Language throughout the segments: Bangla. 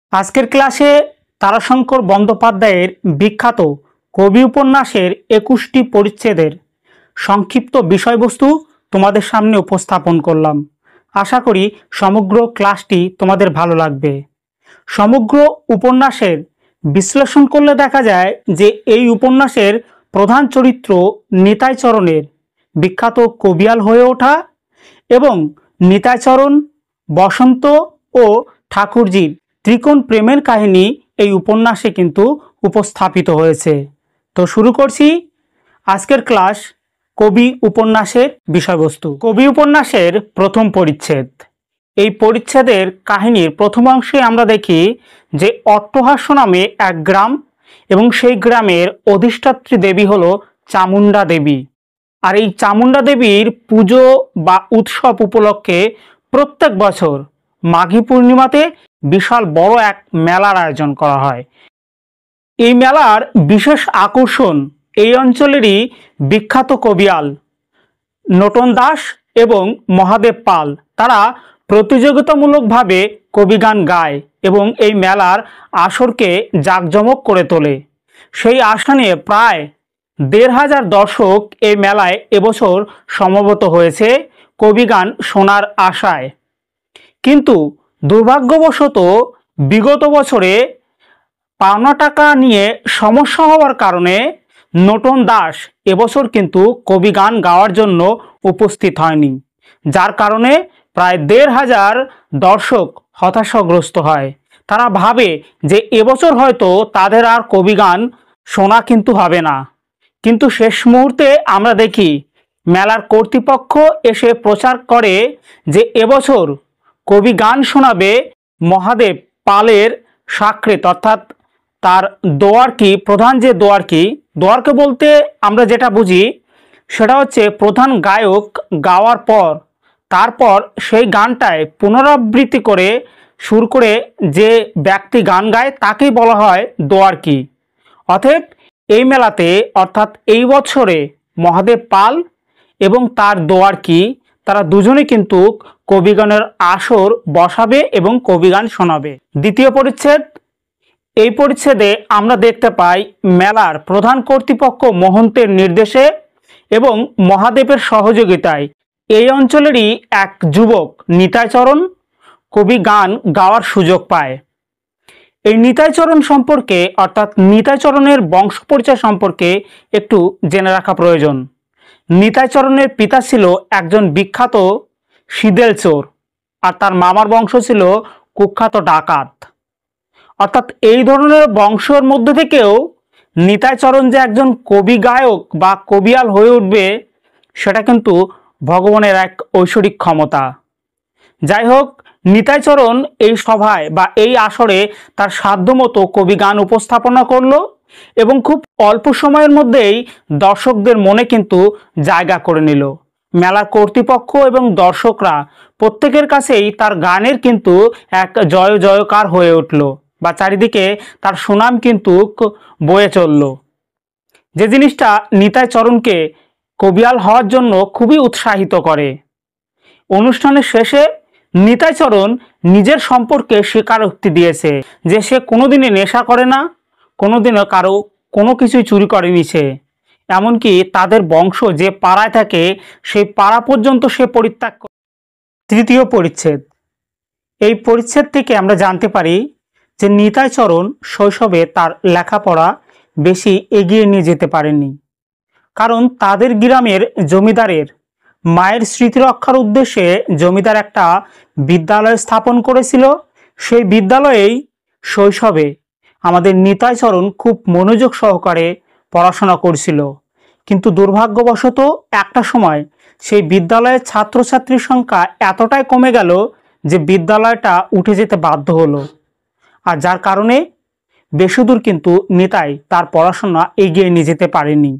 আজকের ক্লাসে তারাশঙ্কর বন্দ্যোপাধ্যায়ের বিখ্যাত কবি উপন্যাসের ২১টি পরিচ্ছেদের সংক্ষিপ্ত বিষয়বস্তু তোমাদের সামনে উপস্থাপন করলাম। আশা করি সমগ্র ক্লাসটি তোমাদের ভালো লাগবে। সমগ্র উপন্যাসের বিশ্লেষণ করলে দেখা যায় যে এই উপন্যাসের প্রধান চরিত্র নিতাইচরণের বিখ্যাত কবিয়াল হয়ে ওঠা এবং নিতাইচরণ, বসন্ত ও ঠাকুরজির ত্রিকোণ প্রেমের কাহিনী এই উপন্যাসে কিন্তু উপস্থাপিত হয়েছে। তো শুরু করছি আজকের ক্লাস। কবি উপন্যাসের বিষয়বস্তু। কবি উপন্যাসের প্রথম পরিচ্ছেদ। এই পরিচ্ছেদের কাহিনীর প্রথম অংশে আমরা দেখি যে অট্টহাস্য নামে এক গ্রাম এবং সেই গ্রামের অধিষ্ঠাত্রী দেবী হলো চামুণ্ডা দেবী। আর এই চামুণ্ডা দেবীর পুজো বা উৎসব উপলক্ষে প্রত্যেক বছর মাঘী পূর্ণিমাতে বিশাল বড় এক মেলার আয়োজন করা হয়। এই মেলার বিশেষ আকর্ষণ এই অঞ্চলেরই বিখ্যাত কবিয়াল নটন দাস এবং মহাদেব পাল। তারা প্রতিযোগিতামূলকভাবে কবিগান গায় এবং এই মেলার আসরকে জাঁকজমক করে তোলে। সেই আশা নিয়ে প্রায় ১৫০০ দর্শক এই মেলায় এবছর সমবেত হয়েছে কবিগান শোনার আশায়। কিন্তু দুর্ভাগ্যবশত বিগত বছরে পাওনা টাকা নিয়ে সমস্যা হওয়ার কারণে নটন দাস এবছর কিন্তু কবিগান গাওয়ার জন্য উপস্থিত হয়নি, যার কারণে প্রায় ১৫০০ দর্শক হতাশাগ্রস্ত হয়। তারা ভাবে যে এবছর হয়তো তাদের আর কবিগান শোনা কিন্তু হবে না। কিন্তু শেষ মুহূর্তে আমরা দেখি মেলার কর্তৃপক্ষ এসে প্রচার করে যে এবছর কবি গান শোনাবে মহাদেব পালের সাকৃত, অর্থাৎ তার দোয়ারকি, প্রধান যে দোয়ারকে বলতে আমরা যেটা বুঝি সেটা হচ্ছে প্রধান গায়ক গাওয়ার পর তারপর সেই গানটায় পুনরাবৃত্তি করে সুর করে যে ব্যক্তি গান গায় তাকেই বলা হয় দোয়ারকি। অতএব এই মেলাতে অর্থাৎ এই বছরে মহাদেব পাল এবং তার দোয়ারকি তারা দুজনে কিন্তু কবিগানের আসর বসাবে এবং কবিগান শোনাবে। দ্বিতীয় পরিচ্ছেদ। এই পরিচ্ছেদে আমরা দেখতে পাই মেলার প্রধান কর্তৃপক্ষ মহন্তের নির্দেশে এবং মহাদেবের সহযোগিতায় এই অঞ্চলেরই এক যুবক নিতাইচরণ কবি গান গাওয়ার সুযোগ পায়। এই নিতাইচরণ সম্পর্কে অর্থাৎ নিতাইচরণের বংশ পরিচয় সম্পর্কে একটু জেনে রাখা প্রয়োজন। নিতাইচরণের পিতা ছিল একজন বিখ্যাত সিদেল চোর আর তার মামার বংশ ছিল কুখ্যাত ডাকাত। অর্থাৎ এই ধরনের বংশের মধ্যে থেকেও নিতাইচরণ যে একজন কবি গায়ক বা কবিয়াল হয়ে উঠবে সেটা কিন্তু ভগবানের এক ঐশ্বরিক ক্ষমতা। যাই হোক, নিতাইচরণ এই সভায় বা এই আসরে তার সাধ্যমতো কবি গান উপস্থাপনা করলো এবং খুব অল্প সময়ের মধ্যেই দর্শকদের মনে কিন্তু জায়গা করে নিল। মেলার কর্তৃপক্ষ এবং দর্শকরা প্রত্যেকের কাছেই তার গানের কিন্তু এক জয় জয়কার হয়ে উঠল বা চারিদিকে তার সুনাম কিন্তু বয়ে চলল, যে জিনিসটা নিতাইচরণকে কবিয়াল হওয়ার জন্য খুবই উৎসাহিত করে। অনুষ্ঠানের শেষে নিতাইচরণ নিজের সম্পর্কে স্বীকারোক্তি দিয়েছে যে সে কোনোদিনই নেশা করে না, কোনোদিনও কারো কোনো কিছুই চুরি করেনি সে। এমনকি তাদের বংশ যে পাড়ায় থাকে সেই পাড়া পর্যন্ত সে পরিত্যাগ করে। তৃতীয় পরিচ্ছেদ। এই পরিচ্ছেদ থেকে আমরা জানতে পারি যে নিতাইচরণ শৈশবে তার লেখাপড়া বেশি এগিয়ে নিয়ে যেতে পারেননি, কারণ তাদের গ্রামের জমিদারের মায়ের স্মৃতি রক্ষার উদ্দেশ্যে জমিদার একটা বিদ্যালয় স্থাপন করেছিল। সেই বিদ্যালয়েই শৈশবে আমাদের নিতাইচরণ খুব মনোযোগ সহকারে পড়াশোনা করছিল। কিন্তু দুর্ভাগ্যবশত একটা সময় সেই বিদ্যালয়ের ছাত্রছাত্রীর সংখ্যা এতটাই কমে গেল যে বিদ্যালয়টা উঠে যেতে বাধ্য হলো, আর যার কারণে বেশিদূর কিন্তু নিতাই তার পড়াশোনা এগিয়ে নিয়ে যেতে পারেনি।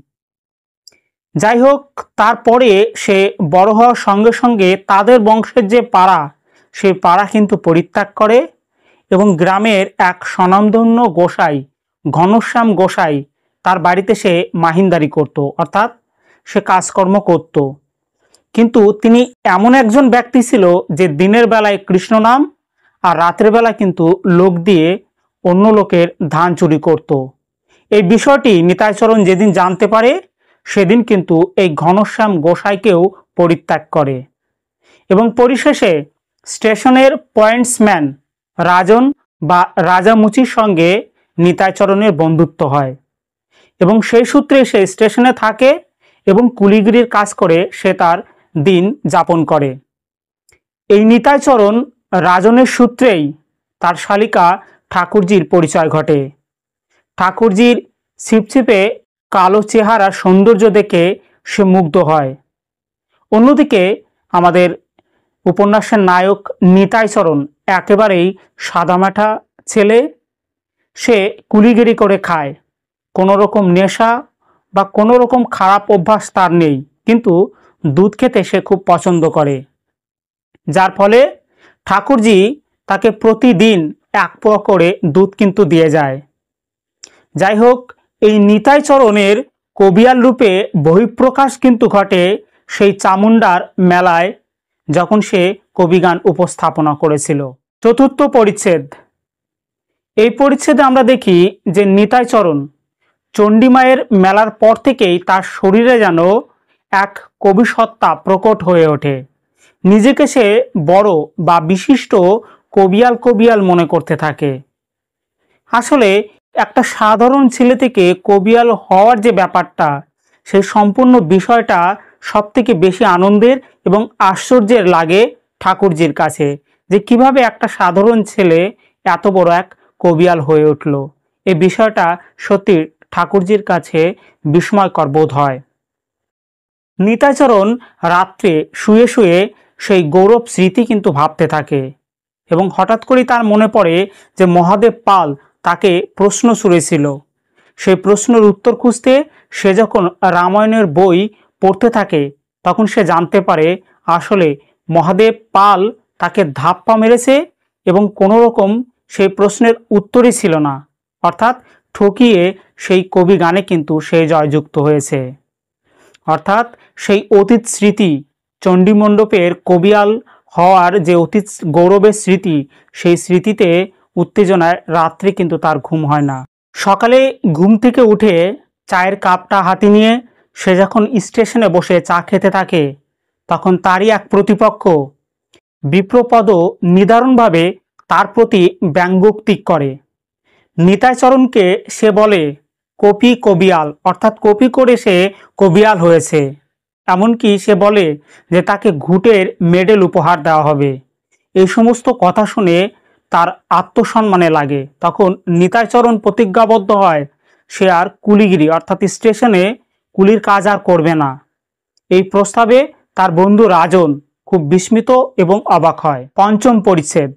যাই হোক, তারপরে সে বড় হওয়ার সঙ্গে সঙ্গে তাদের বংশের যে পাড়া সেই পাড়া কিন্তু পরিত্যাগ করে এবং গ্রামের এক স্বনামধন্য গোসাই ঘনশ্যাম গোসাই তার বাড়িতে সে মাহিন্দারি করত, অর্থাৎ সে কাজকর্ম করত। কিন্তু তিনি এমন একজন ব্যক্তি ছিল যে দিনের বেলায় কৃষ্ণ নাম আর রাতের বেলা কিন্তু লোক দিয়ে অন্য লোকের ধান চুরি করত। এই বিষয়টি নিতাইচরণ যেদিন জানতে পারে সেদিন কিন্তু এই ঘনশ্যাম গোসাইকেও পরিত্যাগ করে এবং পরিশেষে স্টেশনের পয়েন্টসম্যান রাজন বা রাজামুচির সঙ্গে নিতাইচরণের বন্ধুত্ব হয় এবং সেই সূত্রে সে স্টেশনে থাকে এবং কুলিগিরির কাজ করে সে তার দিন যাপন করে। এই নিতাইচরণ রাজনের সূত্রেই তার শালিকা ঠাকুরজির পরিচয় ঘটে। ঠাকুরজির ছিপছিপে কালো চেহারা সৌন্দর্য দেখে সে মুগ্ধ হয়। অন্যদিকে আমাদের উপন্যাসের নায়ক নিতাইচরণ একেবারেই সাদামাটা ছেলে। সে কুলিগিরি করে খায়, কোনো রকম নেশা বা কোনো রকম খারাপ অভ্যাস তার নেই, কিন্তু দুধ খেতে সে খুব পছন্দ করে, যার ফলে ঠাকুরজি তাকে প্রতিদিন এক পোয়া করে দুধ কিন্তু দিয়ে যায়। যাই হোক, এই নিতাইচরণের কবিয়াল রূপে বহিঃপ্রকাশ কিন্তু ঘটে সেই চামুন্ডার মেলায়, যখন সে কবিগান উপস্থাপনা করেছিল। চতুর্থ পরিচ্ছেদ। এই পরিচ্ছেদে আমরা দেখি যে নিতাইচরণ চণ্ডীমায়ের মেলার পর থেকেই তার শরীরে যেন এক কবিসত্তা প্রকট হয়ে ওঠে। নিজেকে সে বড় বা বিশিষ্ট কবিয়াল মনে করতে থাকে। আসলে একটা সাধারণ ছেলে থেকে কবিয়াল হওয়ার যে ব্যাপারটা, সেই সম্পূর্ণ বিষয়টা সবথেকে বেশি আনন্দের এবং আশ্চর্যের লাগে ঠাকুরজির কাছে, যে কিভাবে একটা সাধারণ ছেলে এত বড় এক কবিয়াল হয়ে উঠল। এই বিষয়টা সত্যি ঠাকুরজির কাছে বিস্ময়কর বোধ হয়। নিতাইচরণ রাত্রে শুয়ে শুয়ে সেই গৌরব স্মৃতি কিন্তু ভাবতে থাকে এবং হঠাৎ করেই তার মনে পড়ে যে মহাদেব পাল তাকে প্রশ্ন ছুড়েছিল। সেই প্রশ্নের উত্তর খুঁজতে সে যখন রামায়ণের বই পড়তে থাকে, তখন সে জানতে পারে আসলে মহাদেব পাল তাকে ধাপ্পা মেরেছে এবং কোনো রকম সেই প্রশ্নের উত্তরই ছিল না, অর্থাৎ ঠকিয়ে সেই কবি গানে কিন্তু সে জয়যুক্ত হয়েছে। অর্থাৎ সেই অতীত স্মৃতি, চণ্ডীমণ্ডপের কবিয়াল হওয়ার যে অতীত গৌরবের স্মৃতি, সেই স্মৃতিতে উত্তেজনায় রাত্রে কিন্তু তার ঘুম হয় না। সকালে ঘুম থেকে উঠে চায়ের কাপটা হাতে নিয়ে সে যখন স্টেশনে বসে চা খেতে থাকে, তখন তারই এক প্রতিপক্ষ বিপ্রপদ নিদারুণভাবে তার প্রতি ব্যঙ্গোক্তি করে। নিতাইচরণকে সে বলে কপি কবিয়াল, অর্থাৎ কপি করে সে কবিয়াল হয়েছে। এমনকি সে বলে যে তাকে ঘুঁটের মেডেল উপহার দেওয়া হবে। এই সমস্ত কথা শুনে তার আত্মসম্মানে লাগে। তখন নিতাইচরণ প্রতিজ্ঞাবদ্ধ হয় সে আর কুলিগিরি অর্থাৎ স্টেশনে কুলির কাজ আর করবে না। এই প্রস্তাবে তার বন্ধু রাজন খুব বিস্মিত এবং অবাক হয়। পঞ্চম পরিচ্ছেদ।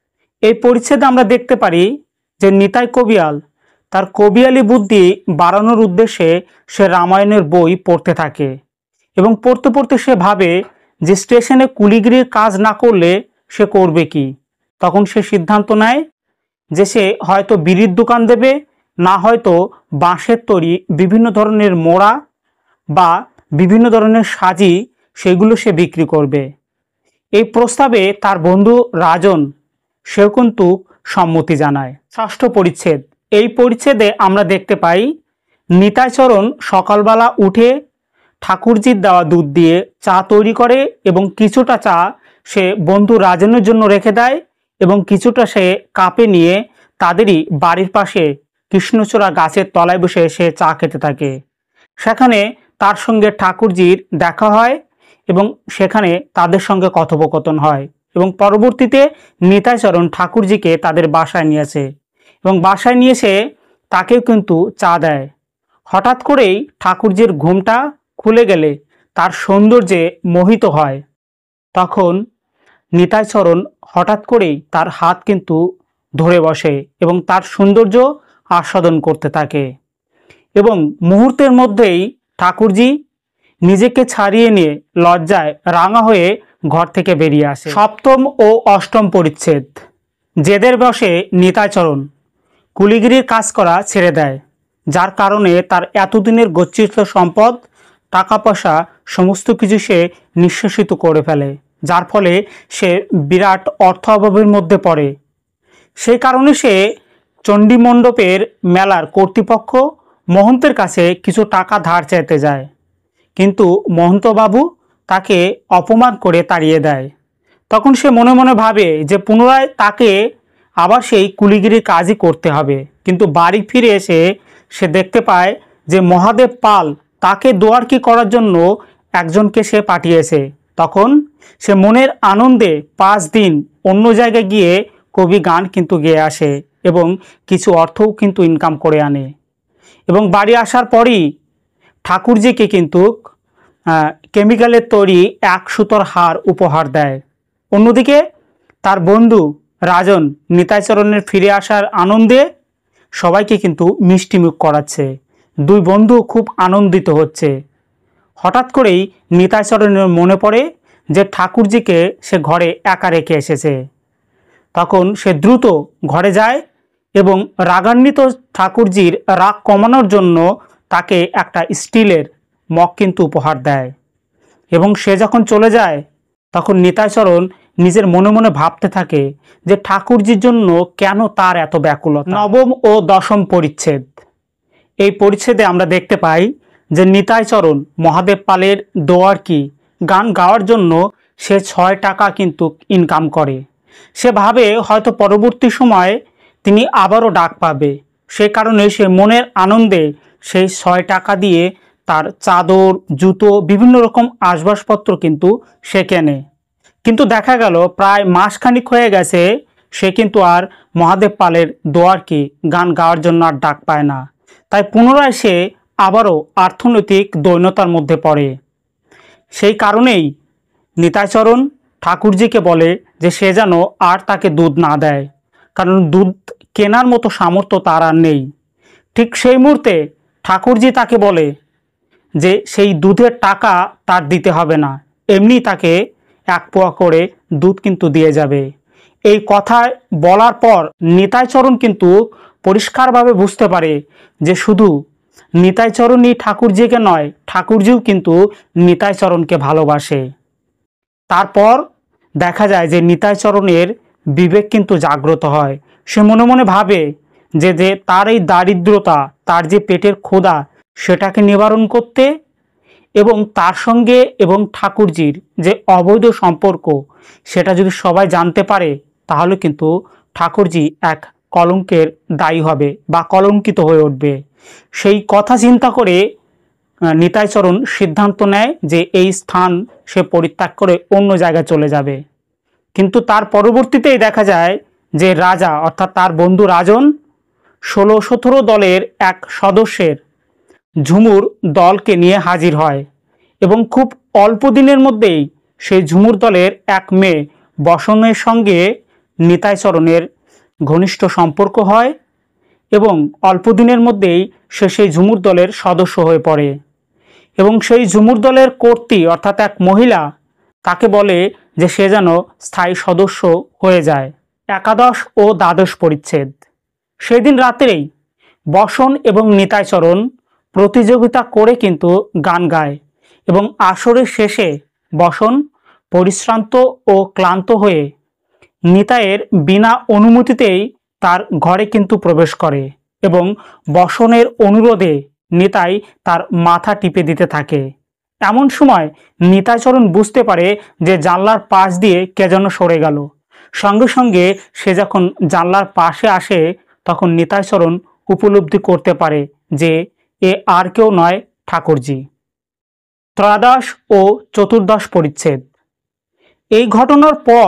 এই পরিচ্ছেদে আমরা দেখতে পারি যে নিতাই কবিয়াল তার কবিয়ালি বুদ্ধি বাড়ানোর উদ্দেশ্যে সে রামায়ণের বই পড়তে থাকে এবং পড়তে পড়তে সে ভাবে যে স্টেশনে কুলিগিরির কাজ না করলে সে করবে কি। তখন সে সিদ্ধান্ত নেয় যে সে হয়তো বিড়ির দোকান দেবে, না হয়তো বাঁশের তৈরি বিভিন্ন ধরনের মোড়া বা বিভিন্ন ধরনের সাজি, সেগুলো সে বিক্রি করবে। এই প্রস্তাবে তার বন্ধু রাজন সেও কিন্তু সম্মতি জানায়। ষষ্ঠ পরিচ্ছেদ। এই পরিচ্ছেদে আমরা দেখতে পাই নিতাইচরণ সকালবেলা উঠে ঠাকুরজির দেওয়া দুধ দিয়ে চা তৈরি করে এবং কিছুটা চা সে বন্ধু রাজনের জন্য রেখে দেয় এবং কিছুটা সে কাপে নিয়ে তাদেরই বাড়ির পাশে কৃষ্ণচূড়া গাছের তলায় বসে সে চা খেতে থাকে। সেখানে তার সঙ্গে ঠাকুরজির দেখা হয় এবং সেখানে তাদের সঙ্গে কথোপকথন হয় এবং পরবর্তীতে নিতাইচরণ ঠাকুরজিকে তাদের বাসায় নিয়েছে এবং বাসায় নিয়ে এসে তাকেও কিন্তু চা দেয়। হঠাৎ করেই ঠাকুরজির ঘুমটা খুলে গেলে তার সৌন্দর্যে মোহিত হয়। তখন নিতাইচরণ হঠাৎ করেই তার হাত কিন্তু ধরে বসে এবং তার সৌন্দর্য আস্বাদন করতে থাকে এবং মুহূর্তের মধ্যেই ঠাকুরজি নিজেকে ছাড়িয়ে নিয়ে লজ্জায় রাঙা হয়ে ঘর থেকে বেরিয়ে আসে। সপ্তম ও অষ্টম পরিচ্ছেদ। জেদের বশে নিতাইচরণ কুলিগিরির কাজ করা ছেড়ে দেয়, যার কারণে তার এতদিনের গচ্ছিত সম্পদ, টাকা পয়সা সমস্ত কিছু সে নিঃশেষিত করে ফেলে, যার ফলে সে বিরাট অর্থ অভাবের মধ্যে পড়ে। সেই কারণে সে চণ্ডী মণ্ডপের মেলার কর্তৃপক্ষ মহন্তের কাছে কিছু টাকা ধার চাইতে যায়, কিন্তু মহন্তবাবু তাকে অপমান করে তাড়িয়ে দেয়। তখন সে মনে মনে ভাবে যে পুনরায় তাকে আবার সেই কুলিগিরির কাজই করতে হবে। কিন্তু বাড়ি ফিরে এসে সে দেখতে পায় যে মহাদেব পাল তাকে দোয়ারকি করার জন্য একজনকে সে পাঠিয়েছে। তখন সে মনের আনন্দে 5 দিন অন্য জায়গায় গিয়ে কবি গান কিন্তু গেয়ে আসে এবং কিছু অর্থও কিন্তু ইনকাম করে আনে। এবং বাড়ি আসার পরই ঠাকুরজিকে কিন্তু কেমিক্যালের তৈরি 1 সুতোর হার উপহার দেয়। অন্যদিকে তার বন্ধু রাজন নিতাইচরণের ফিরে আসার আনন্দে সবাইকে কিন্তু মিষ্টিমুখ করাচ্ছে। দুই বন্ধু খুব আনন্দিত হচ্ছে। হঠাৎ করেই নিতাইচরণের মনে পড়ে যে ঠাকুরজিকে সে ঘরে একা রেখে এসেছে। তখন সে দ্রুত ঘরে যায় এবং রাগান্বিত ঠাকুরজির রাগ কমানোর জন্য তাকে একটা স্টিলের মগ কিন্তু উপহার দেয়। এবং সে যখন চলে যায় তখন নিতাইচরণ নিজের মনে মনে ভাবতে থাকে যে ঠাকুরজির জন্য কেন তার এত ব্যাকুলতা। নবম ও দশম পরিচ্ছেদ। এই পরিচ্ছেদে আমরা দেখতে পাই যে নিতাইচরণ মহাদেব পালের দোয়ারকি গান গাওয়ার জন্য সে 6 টাকা কিন্তু ইনকাম করে। সে ভাবে হয়তো পরবর্তী সময়ে তিনি আবারও ডাক পাবে। সে কারণে সে মনের আনন্দে সেই 6 টাকা দিয়ে তার চাদর, জুতো, বিভিন্ন রকম আসবাবপত্র কিন্তু সে কেনে। কিন্তু দেখা গেল প্রায় মাসখানিক হয়ে গেছে, সে কিন্তু আর মহাদেব পালের দোয়ারকি গান গাওয়ার জন্য আর ডাক পায় না। তাই পুনরায় সে আবারও অর্থনৈতিক দৈন্যতার মধ্যে পড়ে। সেই কারণেই নিতাইচরণ ঠাকুরজিকে বলে যে সে যেন আর তাকে দুধ না দেয়, কারণ দুধ কেনার মতো সামর্থ্য তার আর নেই। ঠিক সেই মুহূর্তে ঠাকুরজি তাকে বলে যে সেই দুধের টাকা তার দিতে হবে না, এমনি তাকে 1 পোয়া করে দুধ কিন্তু দিয়ে যাবে। এই কথা বলার পর নিতাইচরণ কিন্তু পরিষ্কারভাবে বুঝতে পারে যে শুধু নিতাইচরণই ঠাকুরজিকে নয়, ঠাকুরজিও কিন্তু নিতাইচরণকে ভালোবাসে। তারপর দেখা যায় যে নিতাইচরণের বিবেক কিন্তু জাগ্রত হয়। সে মনে মনে ভাবে যে তার এই দারিদ্রতা, তার যে পেটের ক্ষুধা, সেটাকে নিবারণ করতে এবং তার সঙ্গে এবং ঠাকুরজির যে অবৈধ সম্পর্ক, সেটা যদি সবাই জানতে পারে তাহলে কিন্তু ঠাকুরজি এক কলঙ্কের দায়ী হবে বা কলঙ্কিত হয়ে উঠবে। সেই কথা চিন্তা করে নিতাইচরণ সিদ্ধান্ত নেয় যে এই স্থান সে পরিত্যাগ করে অন্য জায়গায় চলে যাবে। কিন্তু তার পরবর্তীতেই দেখা যায় যে রাজা অর্থাৎ তার বন্ধু রাজন 16-17 দলের এক সদস্যের ঝুমুর দলকে নিয়ে হাজির হয় এবং খুব অল্প দিনের মধ্যেই সেই ঝুমুর দলের এক মেয়ে বসনের সঙ্গে নিতাইচরণের ঘনিষ্ঠ সম্পর্ক হয় এবং অল্প দিনের মধ্যেই সে সেই ঝুমুর দলের সদস্য হয়ে পড়ে। এবং সেই ঝুমুর দলের কর্ত্রী অর্থাৎ এক মহিলা তাকে বলে যে সে যেন স্থায়ী সদস্য হয়ে যায়। একাদশ ও দ্বাদশ পরিচ্ছেদ। সেদিন রাত্রেই বসন এবং নিতাইচরণ প্রতিযোগিতা করে কিন্তু গান গায় এবং আসরের শেষে বসন পরিশ্রান্ত ও ক্লান্ত হয়ে নিতাইয়ের বিনা অনুমতিতেই তার ঘরে কিন্তু প্রবেশ করে এবং বসনের অনুরোধে নিতাই তার মাথা টিপে দিতে থাকে। এমন সময় নিতাইচরণ বুঝতে পারে যে জানলার পাশ দিয়ে কে যেন সরে গেল। সঙ্গে সঙ্গে সে যখন জানলার পাশে আসে তখন নিতাইচরণ উপলব্ধি করতে পারে যে এ আর কেউ নয়, ঠাকুরজি। ত্রয়োদশ ও চতুর্দশ পরিচ্ছেদ। এই ঘটনার পর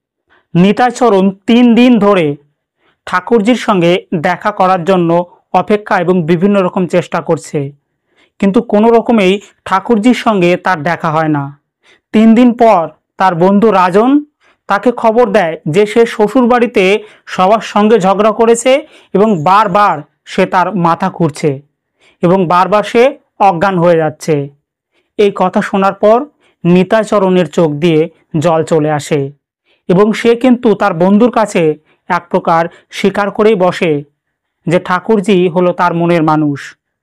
নিতাইচরণ 3 দিন ধরে ঠাকুরজির সঙ্গে দেখা করার জন্য অপেক্ষা এবং বিভিন্ন রকম চেষ্টা করছে, কিন্তু কোনো রকমেই ঠাকুরজির সঙ্গে তার দেখা হয় না। 3 দিন পর তার বন্ধু রাজন তাকে খবর দেয় যে সে শ্বশুর বাড়িতে সবার সঙ্গে ঝগড়া করেছে এবং বারবার সে তার মাথা ঘুরছে এবং বারবার সে অজ্ঞান হয়ে যাচ্ছে। এই কথা শোনার পর নিতাইচরণের চোখ দিয়ে জল চলে আসে এবং সে কিন্তু তার বন্ধুর কাছে এক প্রকার স্বীকার করেই বসে যে ঠাকুরজি হলো তার মনের মানুষ।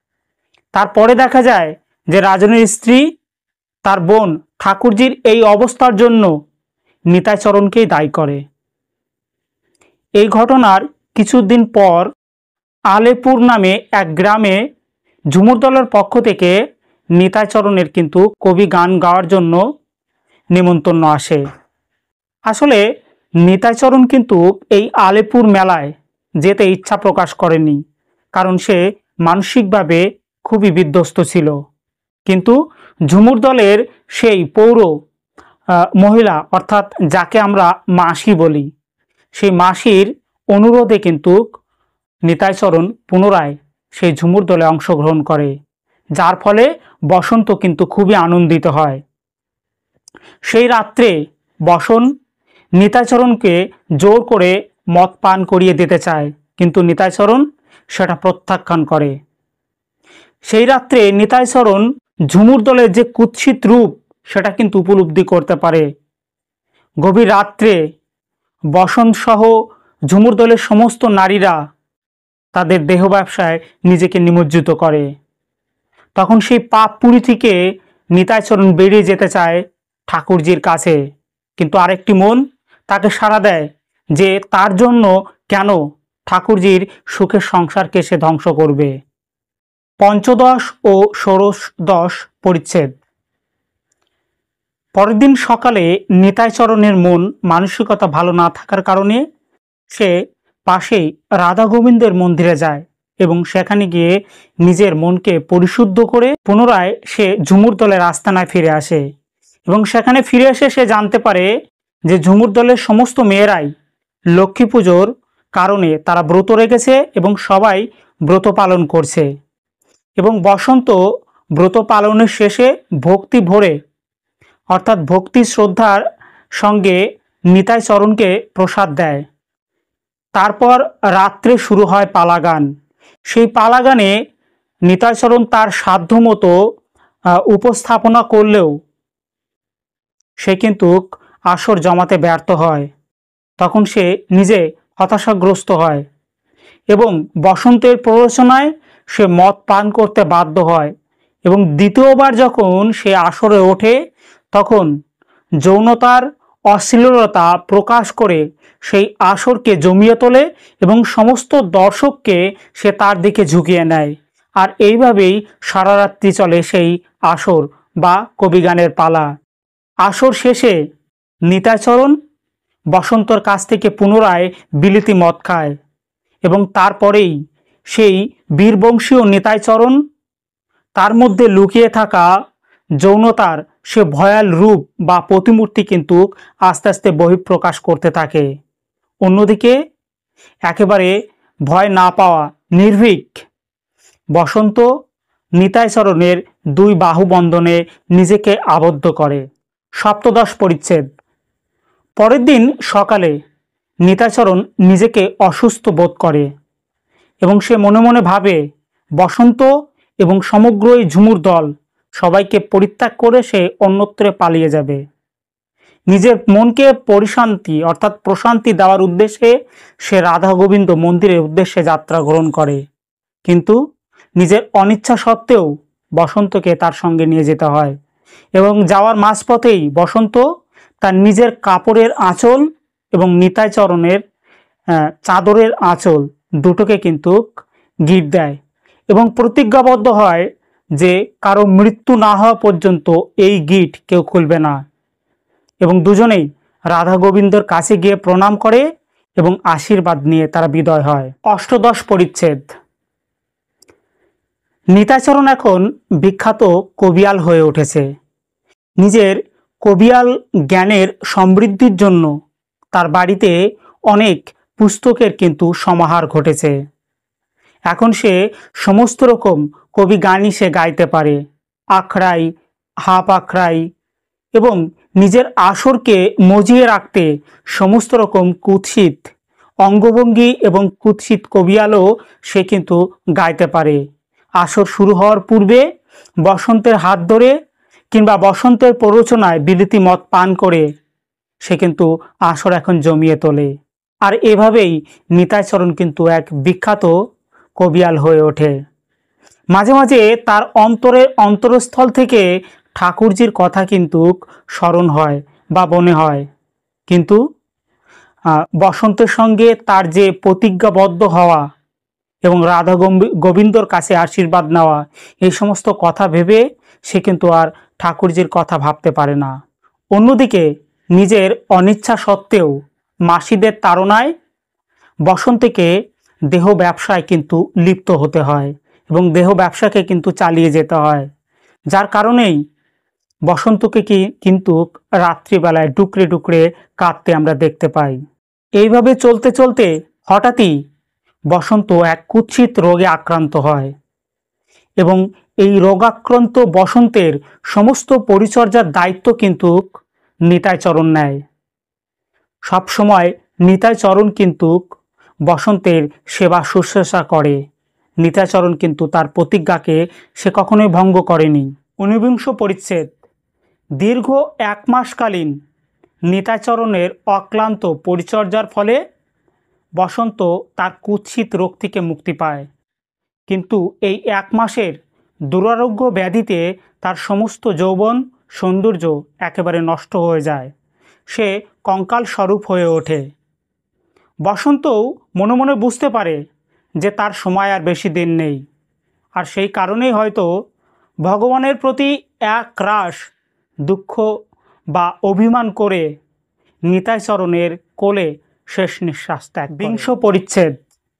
তারপরে দেখা যায় যে রাজনের স্ত্রী তার বোন ঠাকুরজির এই অবস্থার জন্য নিতাইচরণকেই দায়ী করে। এই ঘটনার কিছুদিন পর আলেপুর নামে এক গ্রামে ঝুমুর দলের পক্ষ থেকে নিতাইচরণের কিন্তু কবি গান গাওয়ার জন্য নিমন্ত্রণ আসে। আসলে নিতাইচরণ কিন্তু এই আলেপুর মেলায় যেতে ইচ্ছা প্রকাশ করেনি, কারণ সে মানসিকভাবে খুবই বিধ্বস্ত ছিল। কিন্তু ঝুমুর দলের সেই পৌর মহিলা, অর্থাৎ যাকে আমরা মাসি বলি, সেই মাসির অনুরোধে কিন্তু নিতাইচরণ পুনরায় সেই ঝুমুর দলে অংশগ্রহণ করে, যার ফলে বসন্ত কিন্তু খুবই আনন্দিত হয়। সেই রাত্রে বসন নিতাইচরণকে জোর করে মদ পান করিয়ে দিতে চায়, কিন্তু নিতাইচরণ সেটা প্রত্যাখ্যান করে। সেই রাত্রে নিতাইচরণ ঝুমুর দলের যে কুৎসিত রূপ সেটা কিন্তু উপলব্ধি করতে পারে। গভীর রাত্রে বসন্ত সহ ঝুমুর দলের সমস্ত নারীরা তাদের দেহ ব্যবসায় নিজেকে নিমজ্জিত করে। তখন সেই পাপপুরী থেকে নিতাইচরণ বেরিয়ে যেতে চায় ঠাকুরজির কাছে, কিন্তু আরেকটি মন তাকে সাড়া দেয় যে তার জন্য কেন ঠাকুরজির সুখের সংসারকে সে ধ্বংস করবে। পঞ্চদশ ও ষোড়শ পরিচ্ছেদ। পরের দিন সকালে নিতাইচরণের মন মানসিকতা ভালো না থাকার কারণে সে পাশেই রাধা গোবিন্দের মন্দিরে যায় এবং সেখানে গিয়ে নিজের মনকে পরিশুদ্ধ করে পুনরায় সে ঝুমুর দলের আস্তানায় ফিরে আসে। এবং সেখানে ফিরে এসে সে জানতে পারে যে ঝুমুর দলের সমস্ত মেয়েরাই লক্ষ্মী পুজোর কারণে তারা ব্রত রেখেছে এবং সবাই ব্রত পালন করছে। এবং বসন্ত ব্রত পালনের শেষে ভক্তি ভরে, অর্থাৎ ভক্তি শ্রদ্ধার সঙ্গে নিতাইচরণকে প্রসাদ দেয়। তারপর রাত্রে শুরু হয় পালাগান। সেই পালাগানে নিতাইচরণ তার সাধ্যমতো উপস্থাপনা করলেও সে কিন্তু আসর জমাতে ব্যর্থ হয়। তখন সে নিজে হতাশাগ্রস্ত হয় এবং বসন্তের প্ররোচনায় সে মদ পান করতে বাধ্য হয়। এবং দ্বিতীয়বার যখন সে আসরে ওঠে তখন যৌনতার অশ্লীলতা প্রকাশ করে সেই আসরকে জমিয়ে তোলে এবং সমস্ত দর্শককে সে তার দিকে ঝুঁকিয়ে নেয়। আর এইভাবেই সারা রাত্রি চলে সেই আসর বা কবিগানের পালা। আসর শেষে নিতাইচরণ বসন্তর কাছ থেকে পুনরায় বিলিতি মদ খায় এবং তারপরেই সেই বীরবংশীয় নিতাইচরণ তার মধ্যে লুকিয়ে থাকা যৌনতার সে ভয়াল রূপ বা প্রতিমূর্তি কিন্তু আস্তে আস্তে বহিঃপ্রকাশ করতে থাকে। অন্যদিকে একেবারে ভয় না পাওয়া নির্ভীক বসন্ত নিতাইচরণের দুই বাহু বন্ধনে নিজেকে আবদ্ধ করে। সপ্তদশ পরিচ্ছেদ। পরের দিন সকালে নিতাইচরণ নিজেকে অসুস্থ বোধ করে এবং সে মনে মনে ভাবে বসন্ত এবং সমগ্র এই ঝুমুর দল সবাইকে পরিত্যাগ করে সে অন্যত্রে পালিয়ে যাবে। নিজের মনকে পরিশান্তি অর্থাৎ প্রশান্তি দেওয়ার উদ্দেশ্যে সে রাধা গোবিন্দ মন্দিরের উদ্দেশ্যে যাত্রা গ্রহণ করে, কিন্তু নিজের অনিচ্ছা সত্ত্বেও বসন্তকে তার সঙ্গে নিয়ে যেতে হয়। এবং যাওয়ার মাঝপথেই বসন্ত তার নিজের কাপড়ের আঁচল এবং নিতাইচরণের চাদরের আঁচল দুটোকে কিন্তু গিফট দেয় এবং প্রতিজ্ঞাবদ্ধ হয় যে কারো মৃত্যু না হওয়া পর্যন্ত এই গিফট কেউ খুলবে না। এবং দুজনেই রাধা গোবিন্দর কাছে গিয়ে প্রণাম করে এবং আশীর্বাদ নিয়ে তারা বিদায় হয়। অষ্টদশ পরিচ্ছেদ। নিতাইচরণ এখন বিখ্যাত কবিয়াল হয়ে উঠেছে। নিজের কবিয়াল জ্ঞানের সমৃদ্ধির জন্য তার বাড়িতে অনেক পুস্তকের কিন্তু সমাহার ঘটেছে। এখন সে সমস্ত রকম কবি গানই সে গাইতে পারে, আখড়াই, হাফ আখড়াই, এবং নিজের আসরকে মজিয়ে রাখতে সমস্ত রকম কুৎসিত অঙ্গভঙ্গি এবং কুৎসিত কবিয়ালও সে কিন্তু গাইতে পারে। আসর শুরু হওয়ার পূর্বে বসন্তের হাত ধরে কিংবা বসন্তের প্ররোচনায় বিলিতি মদ পান করে সে কিন্তু আসর এখন জমিয়ে তোলে। আর এভাবেই নিতাইচরণ কিন্তু এক বিখ্যাত কবিয়াল হয়ে ওঠে। মাঝে মাঝে তার অন্তরস্থল থেকে ঠাকুরজির কথা কিন্তু স্মরণ হয় বা মনে হয়। কিন্তু বসন্তের সঙ্গে তার যে প্রতিজ্ঞাবদ্ধ হওয়া এবং রাধা গোবিন্দর কাছে আশীর্বাদ নেওয়া, এই সমস্ত কথা ভেবে সে কিন্তু আর ঠাকুরজির কথা ভাবতে পারে না। অন্যদিকে নিজের অনিচ্ছা সত্ত্বেও মাসিদের তাড়নায় বসন্তকে দেহ ব্যবসায় কিন্তু লিপ্ত হতে হয় এবং দেহ ব্যবসাকে কিন্তু চালিয়ে যেতে হয়, যার কারণেই বসন্তকে কিন্তু রাত্রিবেলায় ডুকরে ডুকরে কাঁদতে আমরা দেখতে পাই। এইভাবে চলতে চলতে হঠাৎই বসন্ত এক কুৎসিত রোগে আক্রান্ত হয় এবং এই রোগাক্রান্ত বসন্তের সমস্ত পরিচর্যার দায়িত্ব কিন্তু নিতাইচরণ নেয়। সবসময় নিতাইচরণ কিন্তু বসন্তের সেবা শুশ্রূষা করে। নিতাইচরণ কিন্তু তার প্রতিজ্ঞাকে সে কখনোই ভঙ্গ করেনি। 19 পরিচ্ছেদ। দীর্ঘ 1 মাসকালীন নিতাইচরণের অক্লান্ত পরিচর্যার ফলে বসন্ত তার কুৎসিত রোগ থেকে মুক্তি পায়, কিন্তু এই 1 মাসের দুরারোগ্য ব্যাধিতে তার সমস্ত যৌবন সৌন্দর্য একেবারে নষ্ট হয়ে যায়। সে কঙ্কাল স্বরূপ হয়ে ওঠে। বসন্তও মনে মনে বুঝতে পারে যে তার সময় আর বেশি দিন নেই, আর সেই কারণেই হয়তো ভগবানের প্রতি এক রাশ দুঃখ বা অভিমান করে নিতাইচরণের কোলে শেষ নিঃশ্বাস ত্যাগ। 20 পরিচ্ছেদ।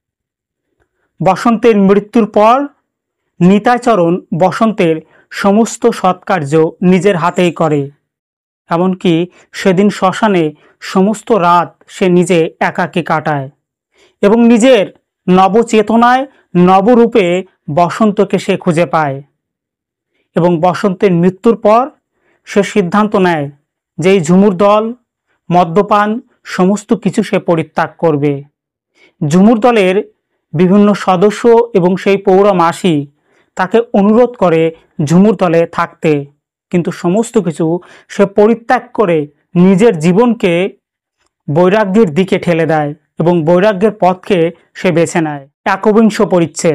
বসন্তের মৃত্যুর পর নিতাইচরণ বসন্তের সমস্ত সৎকার্য নিজের হাতেই করে। এমনকি সেদিন শ্মশানে সমস্ত রাত সে নিজে একাকী কাটায় এবং নিজের নবচেতনায় নবরূপে বসন্তকে সে খুঁজে পায়। এবং বসন্তের মৃত্যুর পর সে সিদ্ধান্ত নেয় যে এই ঝুমুর দল, মদ্যপান সমস্ত কিছু সে পরিত্যাগ করবে। ঝুমুর দলের বিভিন্ন সদস্য এবং সেই পৌরা মাসি তাকে অনুরোধ করে ঝুমুর দলে থাকতে, কিন্তু সমস্ত কিছু সে পরিত্যাগ করে নিজের জীবনকে বৈরাগ্যের দিকে ঠেলে দেয় এবং বৈরাগ্যের পথকে সে বেছে নেয়। 21 পরিচ্ছেদ।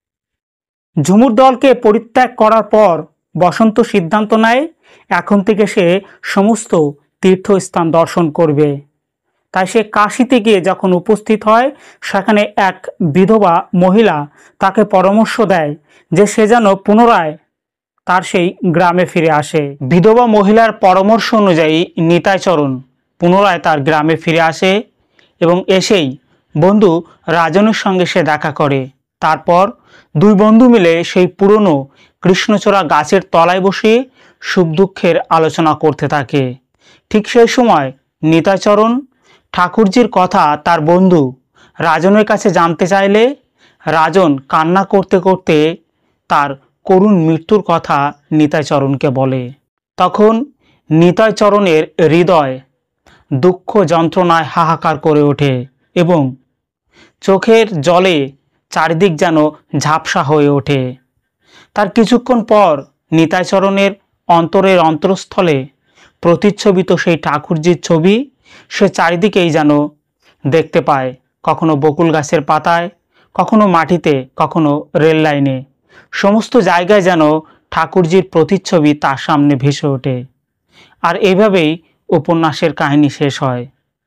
ঝুমুর দলকে পরিত্যাগ করার পর বসন্ত সিদ্ধান্ত নেয় এখন থেকে সে সমস্ত তীর্থস্থান দর্শন করবে। তাই সে কাশীতে গিয়ে যখন উপস্থিত হয়, সেখানে এক বিধবা মহিলা তাকে পরামর্শ দেয় যে সে যেন পুনরায় তার সেই গ্রামে ফিরে আসে। বিধবা মহিলার পরামর্শ অনুযায়ী নিতাইচরণ পুনরায় তার গ্রামে ফিরে আসে এবং এসেই বন্ধু রাজনের সঙ্গে সে দেখা করে। তারপর দুই বন্ধু মিলে সেই পুরনো কৃষ্ণচূড়া গাছের তলায় বসে সুখ দুঃখের আলোচনা করতে থাকে। ঠিক সেই সময় নিতাইচরণ ঠাকুরজির কথা তার বন্ধু রাজনের কাছে জানতে চাইলে রাজন কান্না করতে করতে তার করুণ মৃত্যুর কথা নিতাইচরণকে বলে। তখন নিতাইচরণের হৃদয় দুঃখ যন্ত্রণায় হাহাকার করে ওঠে এবং চোখের জলে চারিদিক যেন ঝাপসা হয়ে ওঠে। তার কিছুক্ষণ পর নিতাইচরণের অন্তরের অন্তরস্থলে প্রতিচ্ছবিত সেই ঠাকুরজির ছবি সে চারিদিকেই যেন দেখতে পায়, কখনো বকুল গাছের পাতায়, কখনো মাটিতে, কখনো রেল লাইনে। সমস্ত জায়গায় যেন ঠাকুরজির প্রতিচ্ছবি তার সামনে ভেসে ওঠে। আর এইভাবেই উপন্যাসের কাহিনী শেষ হয়।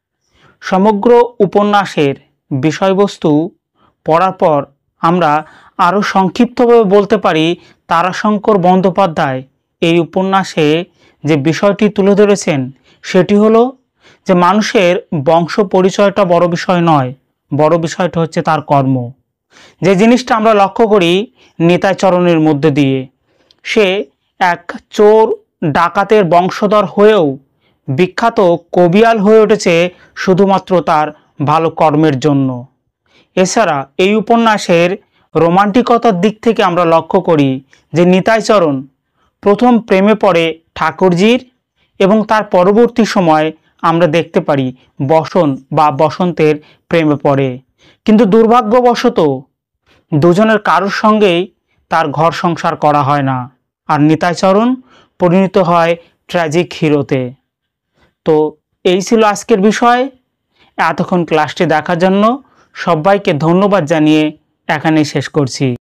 সমগ্র উপন্যাসের বিষয়বস্তু পড়ার পর আমরা আরও সংক্ষিপ্তভাবে বলতে পারি তারাশঙ্কর বন্দ্যোপাধ্যায় এই উপন্যাসে যে বিষয়টি তুলে ধরেছেন সেটি হলো যে মানুষের বংশ পরিচয়টা বড় বিষয় নয়, বড় বিষয়টা হচ্ছে তার কর্ম। যে জিনিসটা আমরা লক্ষ্য করি নিতাইচরণের মধ্যে দিয়ে, সে এক চোর ডাকাতের বংশধর হয়েও বিখ্যাত কবিয়াল হয়ে উঠেছে শুধুমাত্র তার ভালো কর্মের জন্য। এছাড়া এই উপন্যাসের রোমান্টিকতার দিক থেকে আমরা লক্ষ্য করি যে নিতাইচরণ প্রথম প্রেমে পড়ে ঠাকুরজির এবং তার পরবর্তী সময় আমরা দেখতে পারি বসন্তের প্রেমে পড়ে, কিন্তু দুর্ভাগ্যবশত দুজনের কারোর সঙ্গেই তার ঘর সংসার করা হয় না, আর নিতাইচরণ পরিণত হয় ট্র্যাজিক হিরোতে। তো এই ছিল আজকের বিষয়। এতক্ষণ ক্লাসটি দেখার জন্য সবাইকে ধন্যবাদ জানিয়ে এখানেই শেষ করছি।